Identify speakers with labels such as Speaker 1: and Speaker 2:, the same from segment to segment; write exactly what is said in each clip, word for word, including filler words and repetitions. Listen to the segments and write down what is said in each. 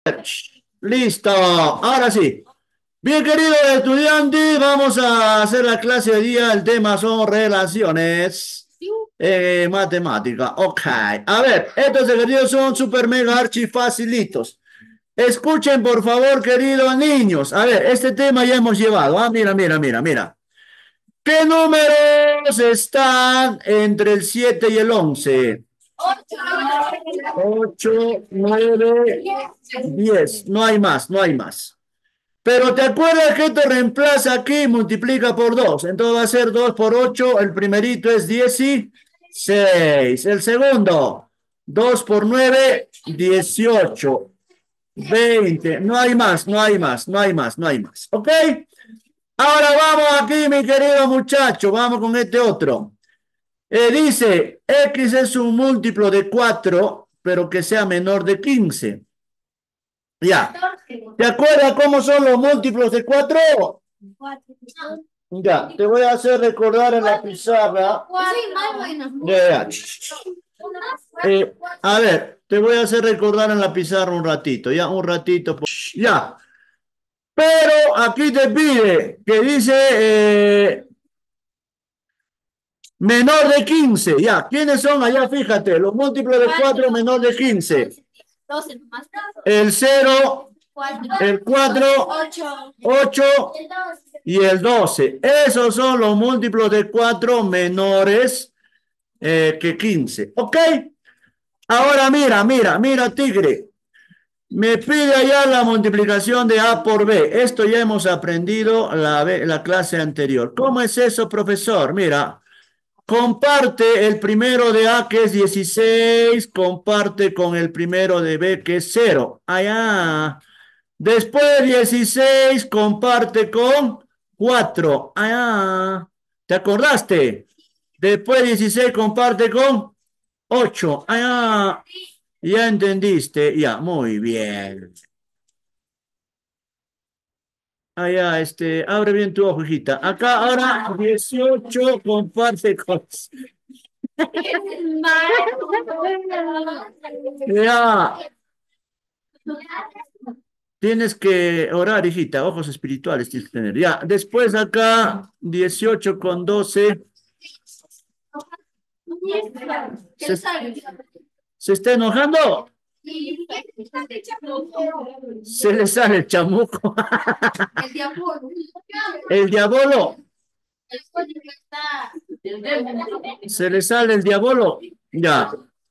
Speaker 1: Listo, ahora sí. Bien, querido estudiante, vamos a hacer la clase de día. El tema son relaciones eh, matemática. Ok, a ver, estos ejercicios son super mega archi facilitos. Escuchen, por favor, queridos niños. A ver, este tema ya hemos llevado. Ah, mira, mira, mira, mira. ¿Qué números están entre el siete y el once? Ocho, nueve, diez. No hay más, no hay más. Pero te acuerdas que esto reemplaza aquí y multiplica por dos. Entonces va a ser dos por ocho. El primerito es dieciséis. El segundo, dos por nueve, dieciocho. veinte. No hay más, no hay más, no hay más, no hay más. ¿Ok? Ahora vamos aquí, mi querido muchacho. Vamos con este otro. Eh, dice, X es un múltiplo de cuatro, pero que sea menor de quince. Ya. ¿Te acuerdas cómo son los múltiplos de cuatro? Ya, te voy a hacer recordar en la pizarra. Ya, ya. Eh, a ver, te voy a hacer recordar en la pizarra un ratito, ya, un ratito. Ya. Pero aquí te pide que dice eh, menor de quince. Ya, ¿quiénes son allá? Fíjate, los múltiplos de cuatro menor de quince. El cero, el cuatro, ocho y el doce. Esos son los múltiplos de cuatro menores eh, que quince. ¿Ok? Ahora mira, mira, mira, tigre. Me pide allá la multiplicación de A por B. Esto ya hemos aprendido la, la clase anterior. ¿Cómo es eso, profesor? Mira, comparte el primero de A que es dieciséis, comparte con el primero de B que es cero. Allá. Después de dieciséis comparte con cuatro. Allá. ¿Te acordaste? Después de dieciséis comparte con ocho. Allá. Ya entendiste. Ya, muy bien. Allá, este, abre bien tu ojo, hijita. Acá ahora dieciocho comparte con... Ya, tienes que orar, hijita. Ojos espirituales tienes que tener. Ya, después acá dieciocho con doce. ¿Se, se está enojando? Se le sale el chamuco. El diabolo. Se le sale el diabolo. Ya.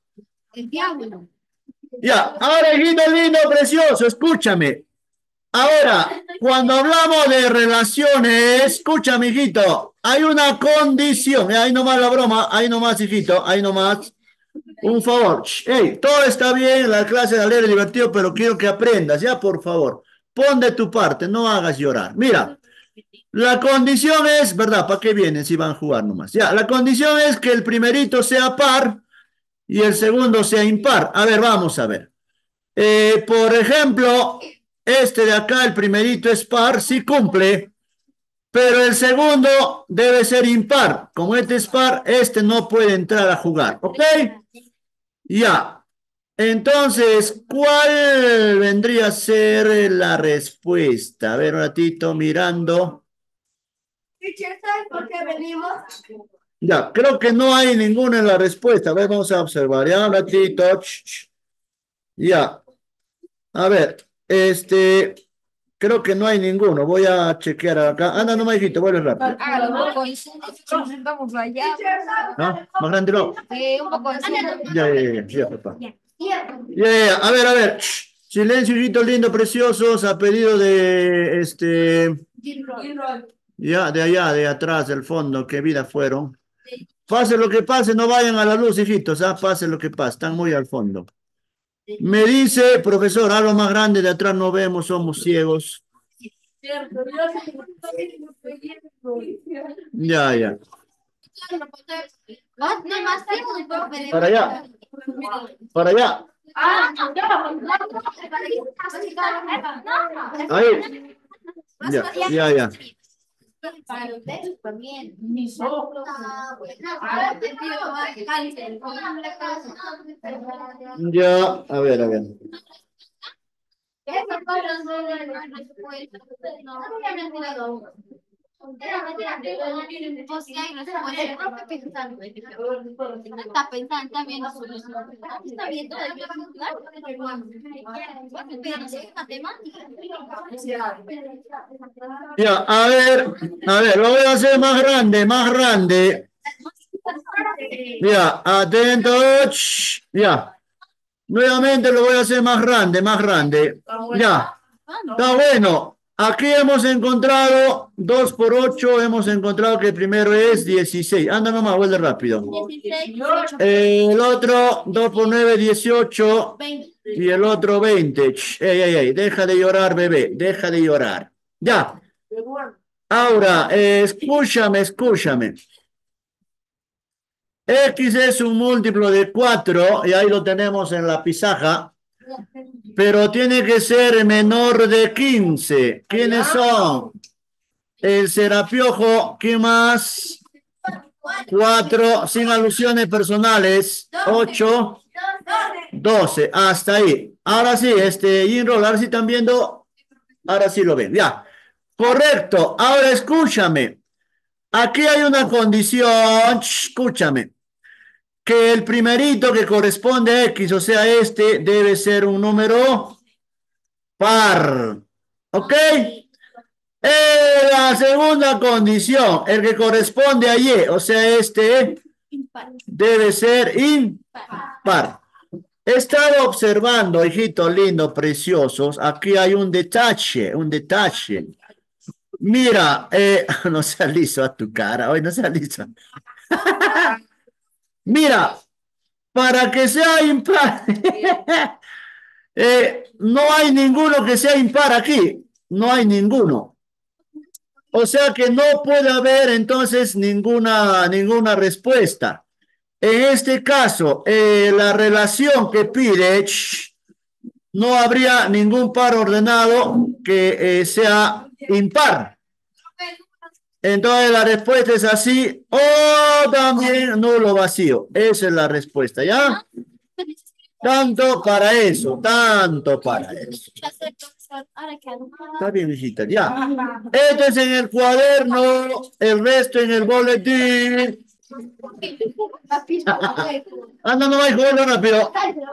Speaker 1: Ya. Ahora, hijito lindo, precioso, escúchame. Ahora, cuando hablamos de relaciones, escúchame, hijito, hay una condición. Eh, ahí nomás la broma, ahí nomás, hijito, ahí nomás. Un favor. Hey, todo está bien, la clase de alegre divertido, pero quiero que aprendas, ya, por favor. Pon de tu parte, no hagas llorar. Mira, la condición es, ¿verdad? ¿Para qué vienen si van a jugar nomás? Ya, la condición es que el primerito sea par y el segundo sea impar. A ver, vamos a ver. Eh, por ejemplo, este de acá, el primerito es par, sí cumple, pero el segundo debe ser impar. Como este es par, este no puede entrar a jugar, ¿ok? Ya. Entonces, ¿cuál vendría a ser la respuesta? A ver, un ratito mirando. ¿Sabes por qué venimos? Ya, creo que no hay ninguna en la respuesta. A ver, vamos a observar. Ya, un ratito. Ch, ch. Ya. A ver, este, creo que no hay ninguno. Voy a chequear acá. Anda, no me dijiste, vuelve rápido.
Speaker 2: Ah, un poco de vamos allá.
Speaker 1: ¿No? Más grande no.
Speaker 2: Sí, un poco de
Speaker 1: Ya, ya, ya, ya, papá. Ya, ya, ya. A ver, a ver. Shh. Silencio, hijito lindo, preciosos, a pedido de este. Ya, de allá, de atrás, del fondo, qué vida fueron. Pase lo que pase, no vayan a la luz, hijitos, ¿ah? Pase lo que pase, están muy al fondo. Me dice, profesor, algo más grande de atrás no vemos, somos ciegos. Ya, ya. Para allá, para allá. Ahí. Ya, ya, ya.
Speaker 2: para ustedes también.
Speaker 1: Ya, a ver, a ver.
Speaker 2: Esas cosas no dan respuesta. No, no, pues sí hay respuesta. El profe pensando. No está pensando, está viendo solución. Está viendo el claro, pero sí es matemática.
Speaker 1: Ya, a ver, a ver, lo voy a hacer más grande, más grande. Ya, atento. Shh, ya. Nuevamente lo voy a hacer más grande, más grande. Ya. Está bueno. Aquí hemos encontrado dos por ocho. Hemos encontrado que el primero es dieciséis. Anda nomás, vuelve rápido. El otro, dos por nueve, dieciocho. Y el otro, veinte. Shh, ey, ey, ey. Deja de llorar, bebé. Deja de llorar. Ya. Ahora, eh, escúchame, escúchame. X es un múltiplo de cuatro, y ahí lo tenemos en la pizarra, pero tiene que ser menor de quince. ¿Quiénes son? El Serapiojo, ¿qué más? cuatro, sin alusiones personales. ocho, doce, hasta ahí. Ahora sí, este, Inroll, ahora sí están viendo. Ahora sí lo ven, ya. Correcto. Ahora escúchame. Aquí hay una condición. Escúchame. Que el primerito que corresponde a X, o sea, este debe ser un número par. ¿Ok? Eh, la segunda condición, el que corresponde a Y, o sea, este debe ser impar. He estado observando, hijitos lindos, preciosos, aquí hay un detalle, un detalle. Mira, eh, no seas liso a tu cara, hoy no seas liso. Mira, para que sea impar, eh, no hay ninguno que sea impar aquí, no hay ninguno. O sea que no puede haber entonces ninguna, ninguna respuesta. En este caso, eh, la relación que pide, shh, no habría ningún par ordenado que eh, sea impar. Entonces la respuesta es así, o también nulo vacío. Esa es la respuesta, ¿ya? Tanto para eso, tanto para eso. Está bien, hijita, ya. Esto es en el cuaderno, el resto en el boletín. Anda, no va a rápido.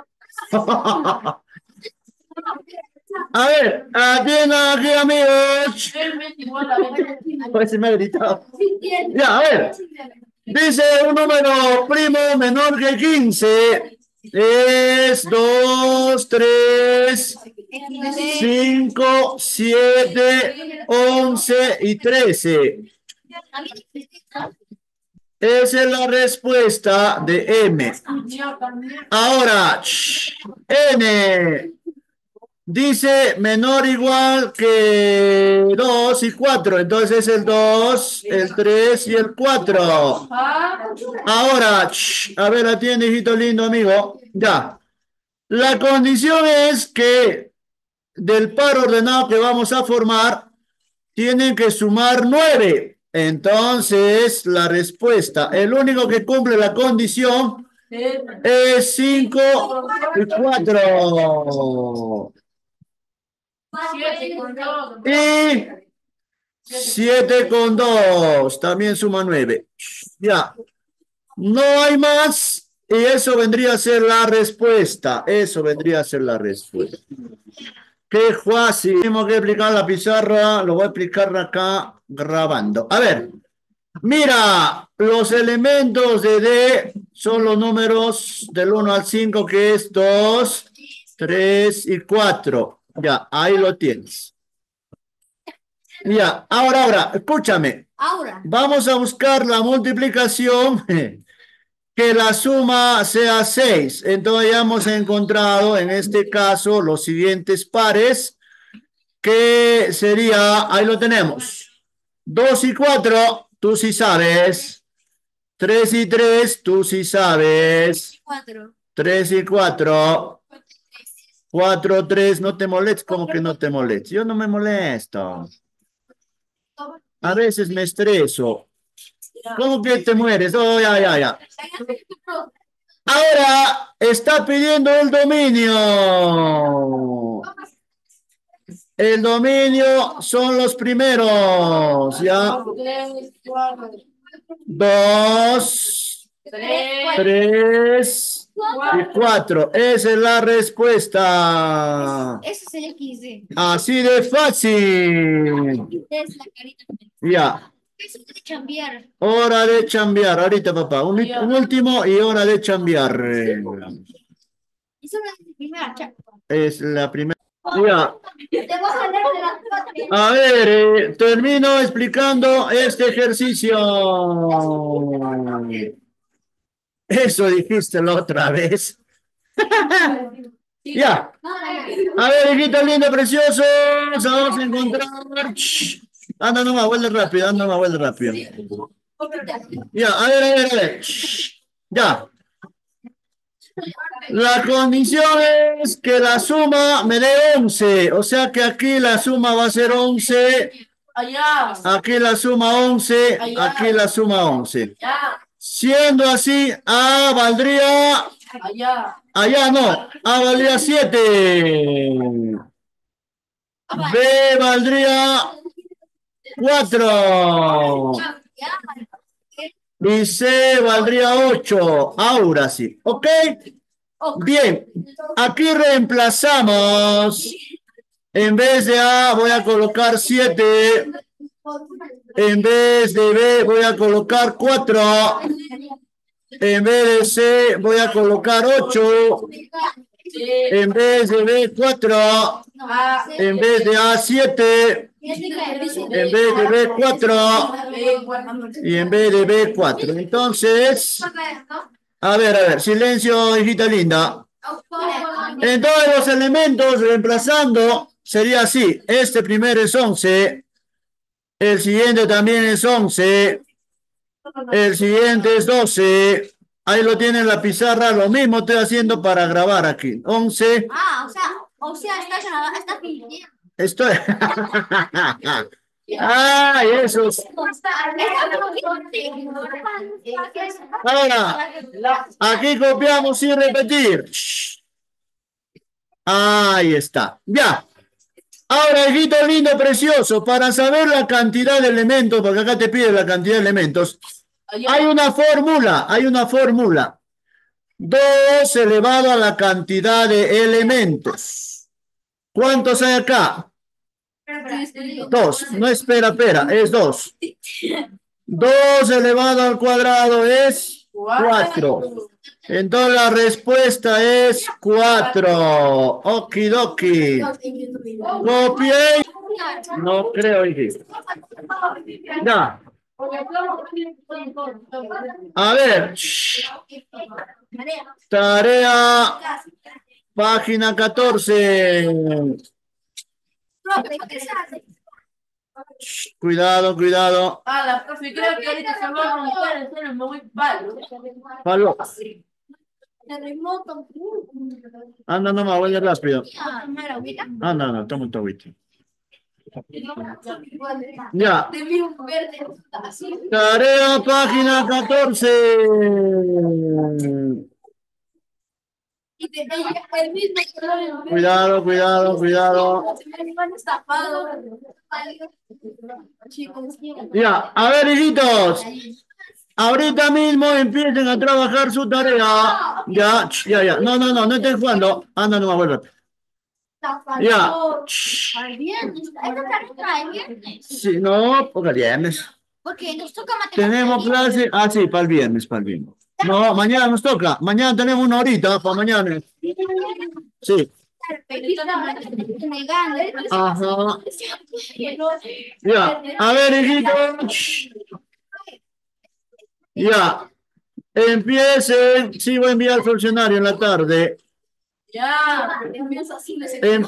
Speaker 1: A ver, atiendan aquí, amigos. Pues se me ha gritado. Ya, a ver. Dice un número primo menor que quince. Es dos, tres, cinco, siete, once y trece. Esa es la respuesta de M. Ahora, N dice menor o igual que dos y cuatro. Entonces el dos, el tres y el cuatro. Ahora, a ver, atiende, hijito lindo, amigo. Ya. La condición es que del par ordenado que vamos a formar, tienen que sumar nueve. Entonces, la respuesta, el único que cumple la condición es cinco y cuatro. Y siete con dos, también suma nueve. Ya, no hay más. Y eso vendría a ser la respuesta. Eso vendría a ser la respuesta. Qué fácil. Tenemos que explicar la pizarra. Lo voy a explicar acá grabando. A ver. Mira, los elementos de D son los números del uno al cinco, que es dos, tres y cuatro. Ya, ahí lo tienes. Ya, ahora, ahora, escúchame.
Speaker 2: Ahora.
Speaker 1: Vamos a buscar la multiplicación, que la suma sea seis. Entonces ya hemos encontrado en este caso los siguientes pares, que sería, ahí lo tenemos. dos y cuatro, tú sí sabes. tres y tres, tú sí sabes.
Speaker 2: Cuatro.
Speaker 1: tres y cuatro. cuatro, tres, no te molestes, como que no te molestes. Yo no me molesto. A veces me estreso. ¿Cómo que te mueres? Oh, ya, ya, ya. Ahora está pidiendo el dominio. El dominio son los primeros, ¿ya? Dos, tres y cuatro. Esa es la respuesta.
Speaker 2: Eso sería quince.
Speaker 1: Así de fácil.
Speaker 2: Es la carita.
Speaker 1: Ya.
Speaker 2: Eso es de chambear.
Speaker 1: Hora de chambear. Ahorita, papá. Un, un último y hora de chambear.
Speaker 2: Eso no es la primera chapa.
Speaker 1: Es la primera. Ya.
Speaker 2: Te vas a leer de las cuatro.
Speaker 1: A ver, eh, termino explicando este ejercicio. Eso dijiste la otra vez. Ya. A ver, hijitos lindos, preciosos. Vamos a encontrar. Shh. Anda nomás, vuelve rápido, anda nomás, vuelve rápido. Ya, a ver, a ver, a ver. Shh. Ya. La condición es que la suma me dé once. O sea que aquí la suma va a ser once. Aquí la suma once. Aquí la suma once. Siendo así, A valdría. Allá no. A valdría siete. B valdría cuatro. Y C valdría ocho. Ahora sí. ¿Ok? Bien. Aquí reemplazamos. En vez de A voy a colocar siete. En vez de B voy a colocar cuatro. En vez de C voy a colocar ocho. En vez de B cuatro. En vez de A siete. En vez de B cuatro. Y en vez de B cuatro. Entonces, a ver, a ver, silencio, hijita linda. En todos los elementos reemplazando sería así. Este primero es once. El siguiente también es once. El siguiente es doce. Ahí lo tiene en la pizarra. Lo mismo estoy haciendo para grabar aquí. once.
Speaker 2: Ah, o sea, o sea, estás grabando, estás fingiendo.
Speaker 1: Estoy. Ay, esos. Ahora, aquí copiamos sin repetir. Ahí está. Ya. Ahora, hijito lindo, precioso, para saber la cantidad de elementos, porque acá te pide la cantidad de elementos, hay una fórmula, hay una fórmula. dos elevado a la cantidad de elementos. ¿Cuántos hay acá? Dos. No, espera, espera, es dos. dos elevado al cuadrado es cuatro. Entonces la respuesta es cuatro. Okidoki. Copié. No creo, hijito. Ya. A ver. Tarea. Página catorce. Cuidado, cuidado.
Speaker 3: Ah, la profe, creo que ahorita se va a romper el celo, me voy palo.
Speaker 1: Palo. Anda nomás, voy rápido. Ah, no, no, toma tu agüita. Ya. Tarea página catorce. Cuidado, cuidado, cuidado. Ya, a ver, hijitos. Ahorita mismo empiecen a trabajar su tarea. Ya, ya, ya. No, no, no, no estén jugando. Anda, no me acuerdo. Ya. Sí, no, porque el viernes.
Speaker 2: Porque nos toca matemáticas.
Speaker 1: Tenemos clase. Ah, sí, para el viernes, para el viernes. No, mañana nos toca. Mañana tenemos una horita para mañana. Sí. Ajá. Ya. A ver, hijitos. Ya. Empiecen. Sí, voy a enviar al funcionario en la tarde.
Speaker 3: Ya, empieza así.